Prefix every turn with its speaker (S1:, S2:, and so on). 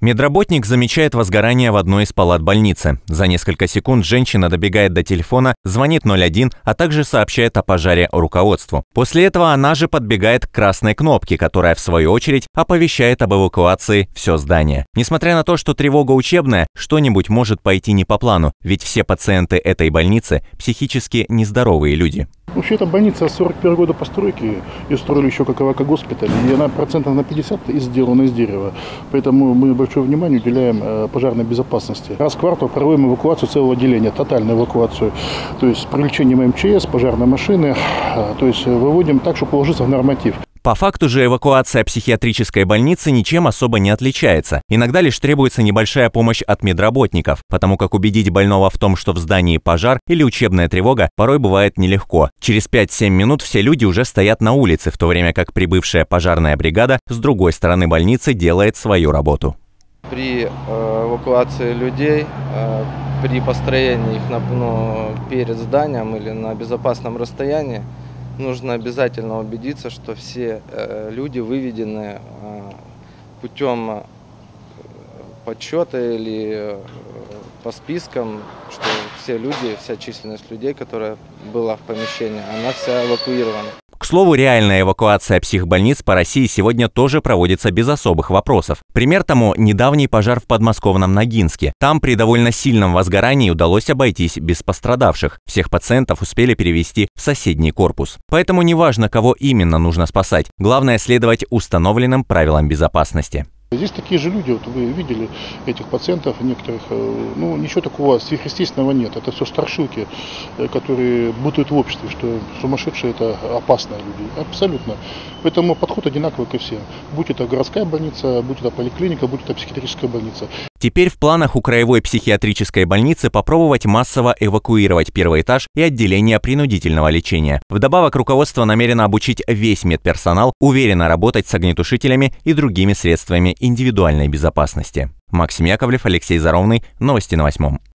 S1: Медработник замечает возгорание в одной из палат больницы. За несколько секунд женщина добегает до телефона, звонит 01, а также сообщает о пожаре руководству. После этого она же подбегает к красной кнопке, которая в свою очередь оповещает об эвакуации все здание. Несмотря на то, что тревога учебная, что-нибудь может пойти не по плану, ведь все пациенты этой больницы психически нездоровые люди.
S2: Вообще, эта больница 41 года постройки, ее строили еще как эвакогоспиталь, и она процентов на 50 сделана из дерева. Поэтому мы большое внимание уделяем пожарной безопасности. Раз в квартал проводим эвакуацию целого отделения, тотальную эвакуацию. То есть с привлечением МЧС, пожарной машины, то есть выводим так, чтобы уложиться в норматив.
S1: По факту же эвакуация психиатрической больницы ничем особо не отличается. Иногда лишь требуется небольшая помощь от медработников, потому как убедить больного в том, что в здании пожар или учебная тревога, порой бывает нелегко. Через 5-7 минут все люди уже стоят на улице, в то время как прибывшая пожарная бригада с другой стороны больницы делает свою работу.
S3: При эвакуации людей, при построении их перед зданием или на безопасном расстоянии, нужно обязательно убедиться, что все люди выведены путем подсчета или по спискам, что все люди, вся численность людей, которая была в помещении, она вся эвакуирована.
S1: К слову, реальная эвакуация психбольниц по России сегодня тоже проводится без особых вопросов. Пример тому – недавний пожар в подмосковном Ногинске. Там при довольно сильном возгорании удалось обойтись без пострадавших. Всех пациентов успели перевести в соседний корпус. Поэтому неважно, кого именно нужно спасать, главное следовать установленным правилам безопасности.
S2: Здесь такие же люди, вот вы видели этих пациентов, некоторых, ничего такого сверхъестественного нет. Это все страшилки, которые бытуют в обществе, что сумасшедшие – это опасные люди. Абсолютно. Поэтому подход одинаковый ко всем. Будь это городская больница, будь это поликлиника, будь это психиатрическая больница.
S1: Теперь в планах у краевой психиатрической больницы попробовать массово эвакуировать первый этаж и отделение принудительного лечения. Вдобавок, руководство намерено обучить весь медперсонал уверенно работать с огнетушителями и другими средствами индивидуальной безопасности. Максим Яковлев, Алексей Заровный. Новости на 8.